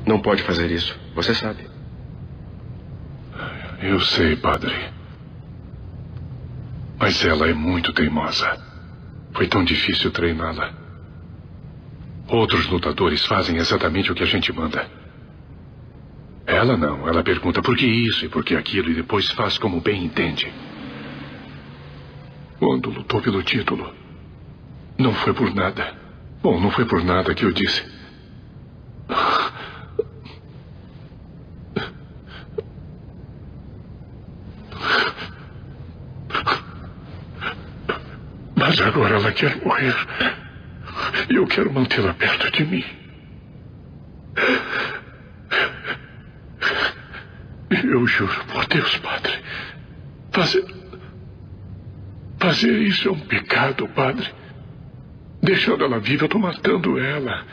Não pode fazer isso. Você sabe. Eu sei, padre. Mas ela é muito teimosa. Foi tão difícil treiná-la. Outros lutadores fazem exatamente o que a gente manda. Ela não. Ela pergunta por que isso e por que aquilo e depois faz como bem entende. Quando lutou pelo título, não foi por nada. Bom, não foi por nada que eu disse. Mas agora ela quer morrer. E eu quero mantê-la perto de mim. Eu juro por Deus, padre. Fazer isso é um pecado, padre. Deixando ela viva, eu estou matando ela.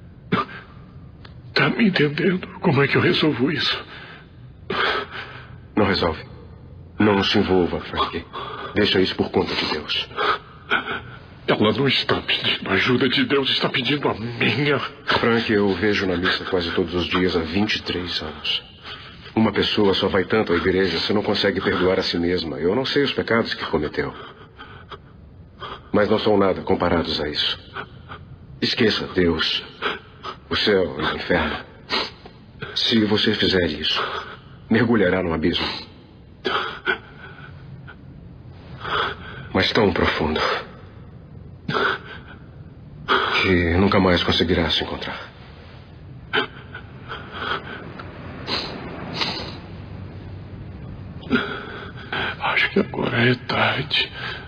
Tá me entendendo? Como é que eu resolvo isso? Não resolve. Não se envolva, Frank. Deixa isso por conta de Deus. Ela não está pedindo ajuda de Deus, está pedindo a minha. Frank, eu vejo na missa quase todos os dias há 23 anos. Uma pessoa só vai tanto à igreja se não consegue perdoar a si mesma. Eu não sei os pecados que cometeu. Mas não são nada comparados a isso. Esqueça Deus, o céu e o inferno. Se você fizer isso, mergulhará no abismo. Mas tão profundo que nunca mais conseguirá se encontrar. Acho que agora é tarde.